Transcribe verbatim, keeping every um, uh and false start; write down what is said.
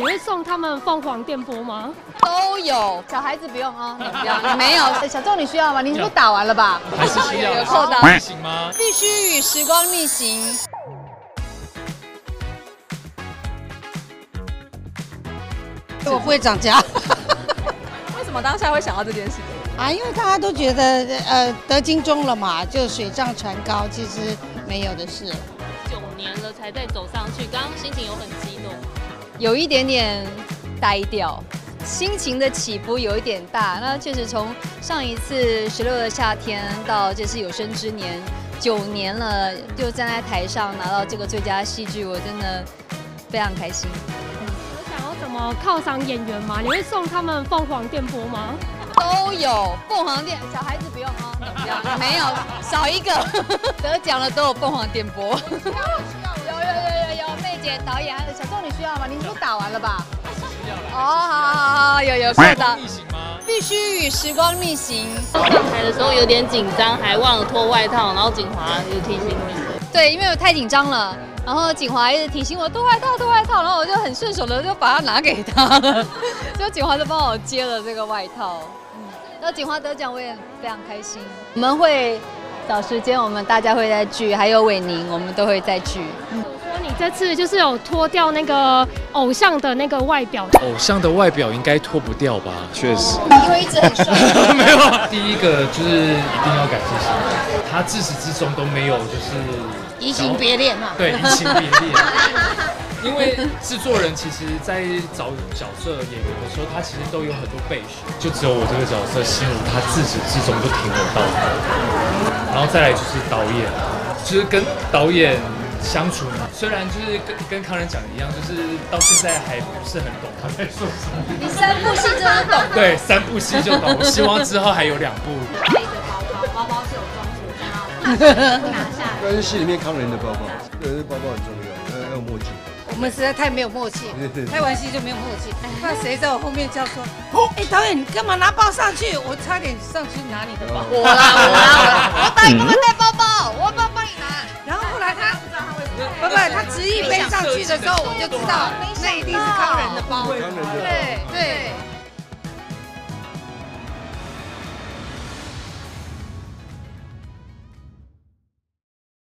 你会送他们凤凰电波吗？ 都有，小孩子不用啊，你不要，你没有。小仲你需要吗？你是不是打完了吧？ 还是需要？ 有扣到， 行吗？ 必须与时光逆行。 我不会涨价。 为什么当下会想到这件事情？ 啊，因为大家都觉得呃得金钟了嘛，就水涨船高，其实没有的事。 九年了才再走上去，刚刚心情有很激动， 有一点点呆掉，心情的起伏有一点大。那确实从上一次十六的夏天到这次有生之年，九年了，就站在台上拿到这个最佳戏剧，我真的非常开心。 有想要怎么犒赏演员吗？你会送他们凤凰电波吗？ 都有凤凰电，小孩子不用啊，不要，没有，少一个，得奖了都有凤凰电波。有有有有有，妹姐导演，小仲你需要吗？你是不是打完了吧？哦，好好好，有有扣到。必须与时光逆行。 上台的时候有点紧张，还忘了脱外套，然后景华就提醒你。 对，因为我太紧张了。然后景华一直提醒我脱外套，脱外套，然后我就很顺手的就把它拿给他了，就景华就帮我接了这个外套。嗯，那景华得奖我也非常开心。我们会找时间，我们大家会再聚，还有伟宁，我们都会再聚。嗯， 说你这次就是有脱掉那个偶像的那个外表， 偶像的外表应该脱不掉吧？确实， 因为一直很帅。 没有，第一个就是一定要感谢心，他自始至终都没有就是移情别恋嘛。 对，移情别恋。因为制作人其实，在找角色演员的时候，他其实都有很多备选，就只有我这个角色心如他自始至终就挺我到底。然后再来就是导演，就是跟导演相处嘛，虽然就是跟跟康仁讲的一样，就是到现在还不是很懂他在说什么。 你三部戏真的懂？ 对，三部戏就懂。我希望之后还有两部。 背着包包，包包是有装饰的，拿下来。 但是戏里面康仁的包包，对，这包包很重要，要有默契。 我们实在太没有默契，拍完戏就没有默契。那谁在我后面叫说：“哎，导演，你干嘛拿包上去？”我差点上去拿你的包。 我啦，我啦，我啦，我导演干嘛带包包？我要帮帮你拿。 然后后来他不知道他为什么，不不，他执意背上去的时候，我就知道那一定是康仁的包。 康仁的。 对对。